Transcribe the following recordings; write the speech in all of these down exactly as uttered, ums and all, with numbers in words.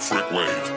Freak Wave.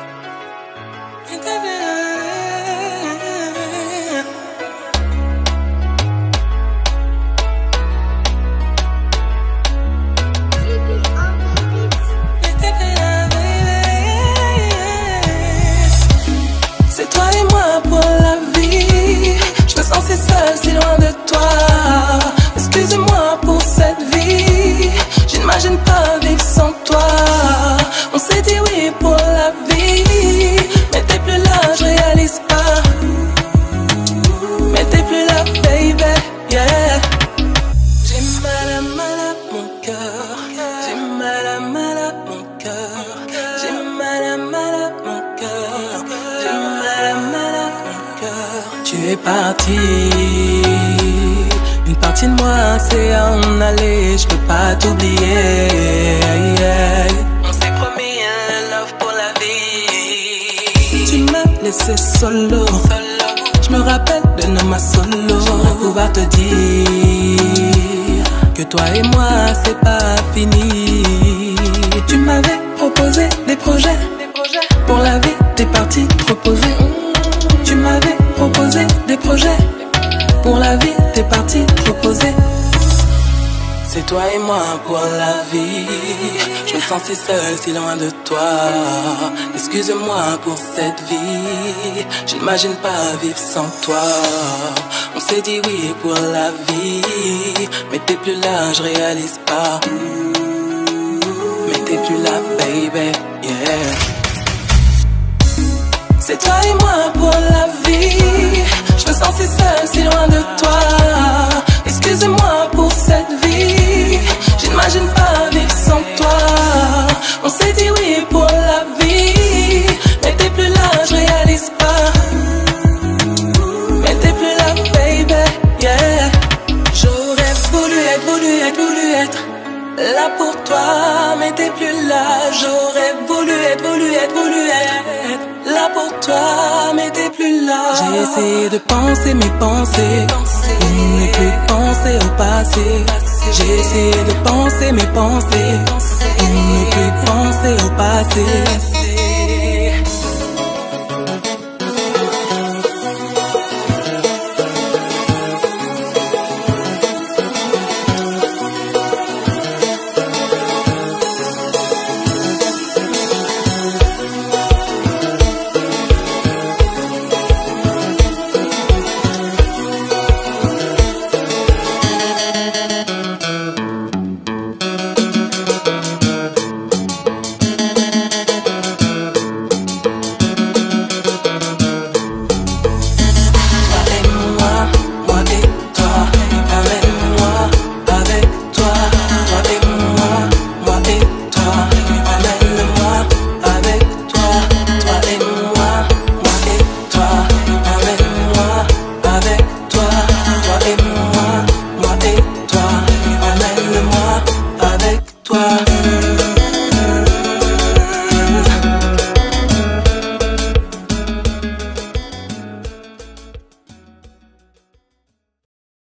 C'est toi et moi pour la vie. Je me sens si seule, si loin de toi. Excuse-moi pour cette vie. J'imagine pas vivre sans toi. On s'est dit oui pour la vie, mais t'es plus là, je réalise pas. Mais t'es plus là, baby, yeah. J'ai mal à mal à mon cœur. J'ai mal à mal à mon cœur. J'ai mal à mal à mon cœur. J'ai mal à mal à mon cœur. Tu es parti. Une partie de moi c'est à en aller. Je peux pas t'oublier, yeah. On s'est promis un love pour la vie. Tu m'as laissé solo, je me rappelle de nos ma solo. J'aimerais pouvoir te dire que toi et moi c'est pas fini. Tu m'avais proposé des projets, pour la vie t'es parti te reposer. Tu m'avais proposé des projets, pour la vie t'es parti te reposer. C'est toi et moi pour la vie. Je me sens si seule, si loin de toi. Excuse-moi pour cette vie. J'imagine pas vivre sans toi. On s'est dit oui pour la vie, mais t'es plus là, je réalise pas. Mais t'es plus là, baby, yeah. C'est toi et moi pour la vie. Je me sens si seule, si loin de toi. Excuse-moi pour cette vie. J'imagine pas vivre sans toi. On s'est dit oui pour la vie, mais t'es plus là, je réalise pas. Mais t'es plus là, baby, yeah. J'aurais voulu être, voulu être, voulu être là pour toi, mais t'es plus là. J'aurais voulu être, voulu être, voulu être là pour toi, mais t'es plus là. J'ai essayé de penser mes pensées, pour ne plus penser au passé. J'ai essayé de penser mes pensées, pour ne plus penser au passé.